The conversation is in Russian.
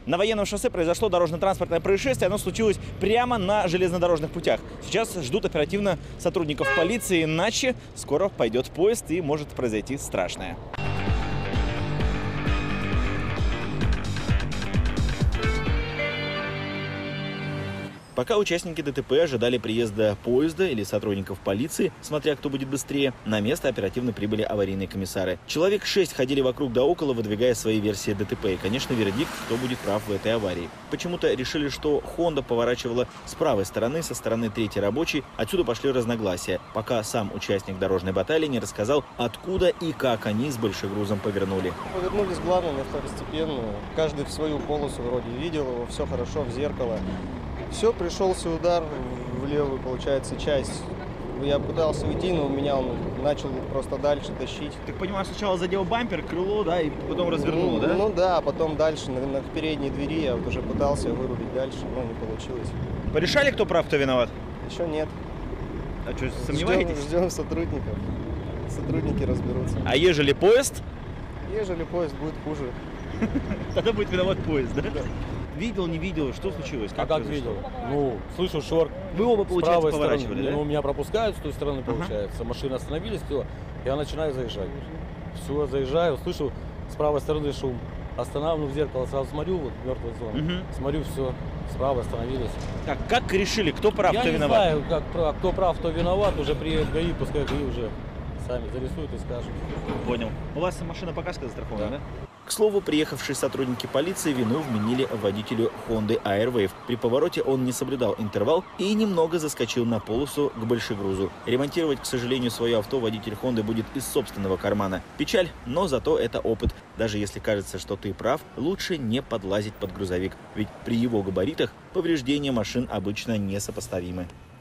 На военном шоссе произошло дорожно-транспортное происшествие. Оно случилось прямо на железнодорожных путях. Сейчас ждут оперативно сотрудников полиции, иначе скоро пойдет поезд и может произойти страшное. Пока участники ДТП ожидали приезда поезда или сотрудников полиции, смотря кто будет быстрее, на место оперативно прибыли аварийные комиссары. Человек 6 ходили вокруг да около, выдвигая свои версии ДТП. И, конечно, вердикт, кто будет прав в этой аварии. Почему-то решили, что Honda поворачивала с правой стороны, со стороны третьей рабочей. Отсюда пошли разногласия, пока сам участник дорожной баталии не рассказал, откуда и как они с большегрузом повернули. Повернули с главной на второстепенную. Каждый в свою полосу вроде видел его, все хорошо, в зеркало. Все, пришелся удар в левую, получается, часть. Я пытался уйти, но меня он начал просто дальше тащить. Так понимаю, сначала задел бампер, крыло, да, и потом развернул, да? Ну да, потом дальше на передней двери я уже пытался вырулить дальше, но не получилось. Порешали, кто прав, кто виноват? Еще нет. А что, сомневаетесь? Ждем сотрудников. Сотрудники разберутся. А ежели поезд? Ежели поезд будет хуже. Тогда будет виноват поезд, да? Да. Видел, не видел, что случилось? Как видел? Ну, слышу шорт. Вы оба, С получается, правой поворачивали, стороны. да? Ну, меня пропускают с той стороны, получается. Машины остановились, все. Я начинаю заезжать. Все, заезжаю, слышу с правой стороны шум. Останавливаю в зеркало, сразу смотрю, вот мертвая зона. Смотрю, все, справа остановились. Так, как решили, кто прав, Я кто не виноват? знаю, кто прав, кто виноват. Уже приедет ГАИ, пускай ГАИ уже сами зарисуют и скажут. Понял. У вас машина пока застрахована, да? Да. К слову, приехавшие сотрудники полиции вину вменили водителю Honda Airwave. При повороте он не соблюдал интервал и немного заскочил на полосу к большегрузу. Ремонтировать, к сожалению, свое авто водитель Honda будет из собственного кармана. Печаль, но зато это опыт. Даже если кажется, что ты прав, лучше не подлазить под грузовик. Ведь при его габаритах повреждения машин обычно несопоставимы.